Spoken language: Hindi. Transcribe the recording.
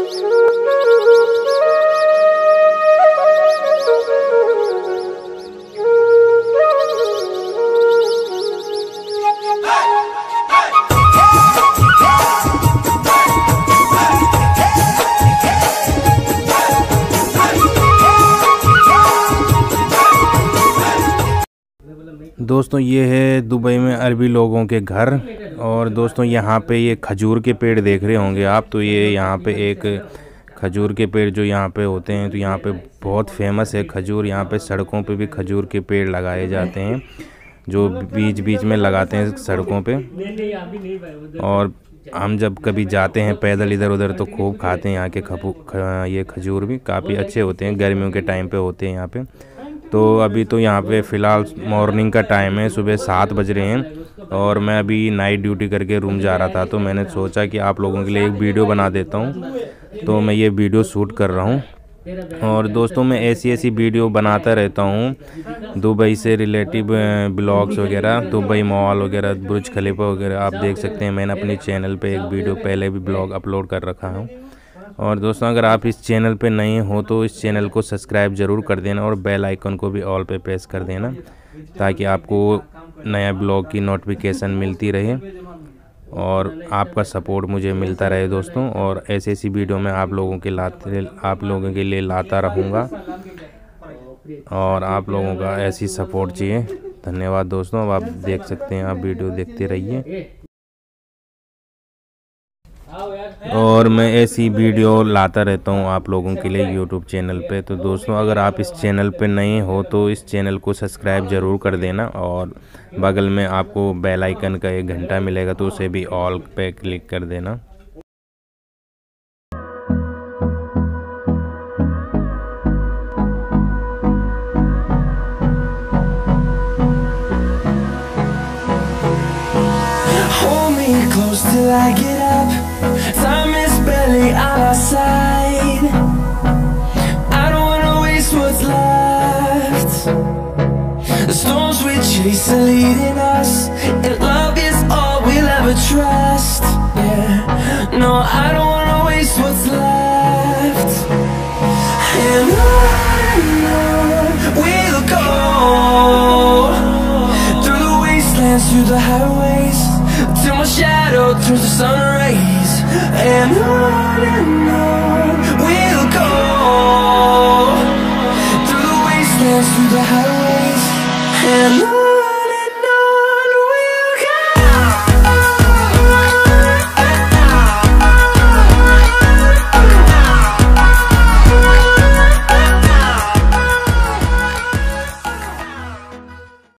दोस्तों ये है दुबई में अरबी लोगों के घर। और दोस्तों यहाँ पे ये खजूर के पेड़ देख रहे होंगे आप, तो ये यहाँ पे एक खजूर के पेड़ जो यहाँ पे होते हैं, तो यहाँ पे बहुत फेमस है खजूर। यहाँ पे सड़कों पे भी खजूर के पेड़ लगाए जाते हैं, जो बीच बीच में लगाते हैं सड़कों पे। और हम जब कभी जाते हैं पैदल इधर उधर तो खूब खाते हैं यहाँ के ये खजूर भी काफ़ी अच्छे होते हैं, गर्मियों के टाइम पे होते हैं यहाँ पे। तो अभी तो यहाँ पे फ़िलहाल मॉर्निंग का टाइम है, सुबह 7 बज रहे हैं और मैं अभी नाइट ड्यूटी करके रूम जा रहा था, तो मैंने सोचा कि आप लोगों के लिए एक वीडियो बना देता हूँ, तो मैं ये वीडियो शूट कर रहा हूँ। और दोस्तों मैं ऐसी वीडियो बनाता रहता हूँ दुबई से रिलेटिव ब्लॉग्स वगैरह, दुबई मॉल वगैरह, बुर्ज खलीफा वगैरह। आप देख सकते हैं मैंने अपने चैनल पे एक वीडियो पहले भी ब्लॉग अपलोड कर रखा हूँ। और दोस्तों अगर आप इस चैनल पे नए हो तो इस चैनल को सब्सक्राइब ज़रूर कर देना और बेल आइकन को भी ऑल पे प्रेस कर देना, ताकि आपको नया ब्लॉग की नोटिफिकेशन मिलती रहे और आपका सपोर्ट मुझे मिलता रहे दोस्तों। और ऐसी वीडियो मैं आप लोगों के लिए लाता रहूँगा और आप लोगों का ऐसी सपोर्ट चाहिए। धन्यवाद दोस्तों। अब आप देख सकते हैं, आप वीडियो देखते रहिए और मैं ऐसी वीडियो लाता रहता हूँ आप लोगों के लिए यूट्यूब चैनल पे। तो दोस्तों अगर आप इस चैनल पे नए हो तो इस चैनल को सब्सक्राइब ज़रूर कर देना और बगल में आपको बेल आइकन का एक घंटा मिलेगा, तो उसे भी ऑल पे क्लिक कर देना। Close till I get up. Time is barely on our side. I don't wanna waste what's left. The storms we chase are leading us, and love is all we'll ever trust. Yeah, no, I don't wanna waste what's left. And on we'll go, through the wastelands, through the highways, till my shadow turns to sun rays. And on we'll go, through the wastelands, through the highways, and on.